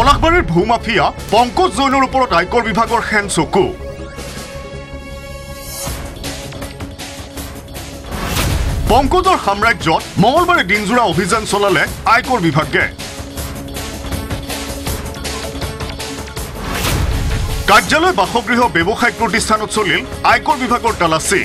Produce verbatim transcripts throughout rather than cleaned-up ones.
পলাশবাৰীৰ ভূমাফিয়া পংকজ জৈনৰ ওপৰত আয়কৰ বিভাগৰ হেন চকু পংকজৰ সাম্ৰাজ্যত মঙলবাৰে দিনজোৰা অভিযান চলালে আয়কৰ বিভাগে কাৰ্যালয় বাসগৃহ ব্যৱসায়িক প্ৰতিষ্ঠানত চলিল আয়কৰ বিভাগৰ তালাচী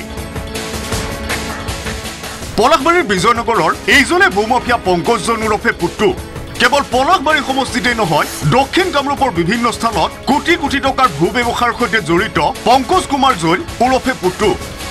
পলাশবাৰীৰ বিজয়নগৰৰ এইজনে ভূমাফিয়া পংকজ জৈন ওৰফে পুটু কেৱল পলাশবাৰী সমষ্টিতেই নহয় দক্ষিণ কামৰূপৰ বিভিন্ন স্থানত কোটি কোটি টকাৰ ভূ ব্যৱসায়ৰ সৈতে জড়িত পংকজ কুমাৰ জৈন ওৰফে পুটু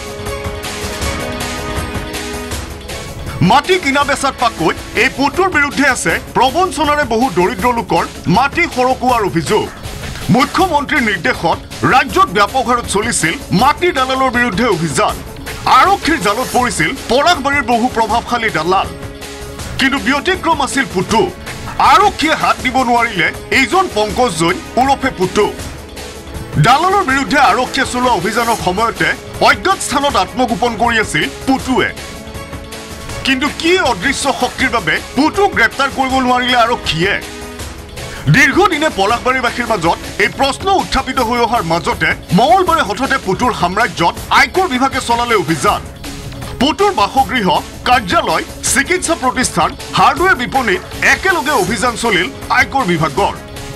মাটি কিনা বেচাত পাকৈ এই পুটুৰ বিৰুদ্ধে আছে প্ৰবঞ্চনাৰে বহু দৰিদ্ৰ লোকৰ মাটি সৰকুৱাৰ অভিযোগ মুখ্যমন্ত্ৰীৰ নিৰ্দেশত ৰাজ্যত ব্যাপক হাৰত চলিছিল মাটি দালালৰ বিৰুদ্ধে অভিযান আৰক্ষীৰ জালত পৰিছিল পলাশবাৰীৰ বহু প্ৰভাৱশালী দালাল কিন্তু ব্যতিক্ৰম আছিল পুটু আৰক্ষীয়ে হাত দিব নোৱাৰিলে এইজন পংকজ জৈন ওৰফে পুটু দালালৰ বিৰুদ্ধে আৰক্ষীয়ে চলোৱা অভিযানৰ সময়তে অজ্ঞাত স্থানত আত্মগোপন কৰি আছিল পুটুৱে কিন্তু কি অদৃশ্য শক্তিৰ বাবে পুটুক গ্ৰেপ্তাৰ কৰিব নোৱাৰিলে আৰক্ষীয়ে দীৰ্ঘদিনে পলাশবাৰীবাসীৰ মাজত এই প্ৰশ্ন উত্থাপিত হৈ অহাৰ মাজতে মঙলবাৰে হঠাতে পুটুৰ সাম্ৰাজ্যত আয়কৰ বিভাগে চলালে অভিযান পুটুৰ বাসগৃহ কাৰ্যালয় চিকিৎসা প্ৰতিষ্ঠান হাৰ্ডৱেৰ বিপণীত একেলগে অভিযান চলিল আয়কৰ বিভাগৰ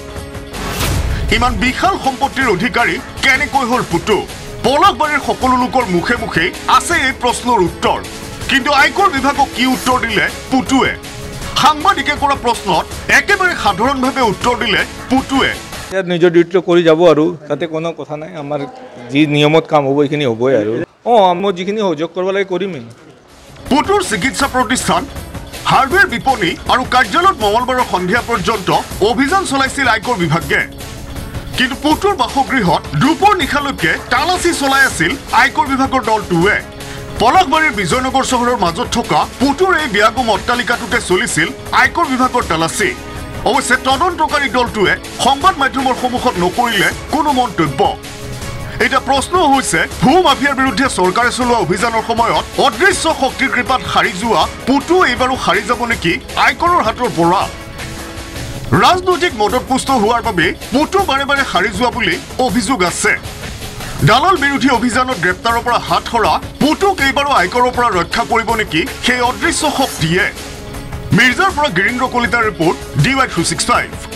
ইমান বিশাল সম্পত্তিৰ অধিকাৰী কেনেকৈ হ'ল পুটু পলাশবাৰীৰ সকলো লোকৰ মুখে মুখে আছে এই প্ৰশ্নৰ উত্তৰ কিন্তু আয়কৰ বিভাগক কি উত্তৰ দিলে পুটুৱে সাংবাদিকে কৰা প্ৰশ্নত একেবাৰে সাধাৰণভাৱে উত্তৰ দিলে পুটুৱে ইয়াত নিজৰ ডিউটি কৰি যাব আৰু তাতে কোনো কথা নাই আমাৰ যি নিয়মত কাম হ'ব এইখিনি হ'বই আৰু অঁ মই যিখিনি সহযোগ কৰিব লাগে কৰিমেই পুটুৰ চিকিৎসা প্ৰতিষ্ঠান হাৰ্ডৱেৰ বিপণী আৰু কাৰ্যালয়ত মঙলবাৰৰ সন্ধিয়া পৰ্যন্ত অভিযান চলাইছিল আয়কৰ বিভাগে কিন্তু পুটুৰ বাসগৃহত দুপৰ নিশালৈকে তালাচী চলাই আছিল আয়কৰ বিভাগৰ দলটোৱে পলাশবাৰীৰ বিজয়নগৰ চহৰৰ মাজত থকা পুটুৰ এই বিয়াগুম অট্টালিকাটোতে চলিছিল আয়কৰ বিভাগৰ তালাচী অৱশ্যে তদন্তকাৰী দলটোৱে সংবাদ মাধ্যমৰ সন্মুখত নকৰিলে কোনো মন্তব্য এটা প্ৰশ্ন হৈছে ভূ মাফিয়াৰ বিৰুদ্ধে চৰকাৰে চলোৱা অভিযানৰ সময়ত অদৃশ্য শক্তিৰ কৃপাত হাৰি যোৱা পুটু এইবাৰো হাৰি যাব নেকি আয়কৰৰ হাতৰ পৰা ৰাজনৈতিক মদতপুষ্ট হোৱাৰ বাবে পুটু বাৰে বাৰে হাৰি যোৱা বুলি অভিযোগ আছে দালাল বিৰোধী অভিযানত গ্ৰেপ্তাৰৰ পৰা হাত সৰা পুটুক এইবাৰো আয়কৰৰ পৰা ৰক্ষা কৰিব নেকি সেই অদৃশ্য শক্তিয়ে মিৰ্জাৰ পৰা গিৰীন্দ্ৰ কলিতাৰ report D Y three sixty five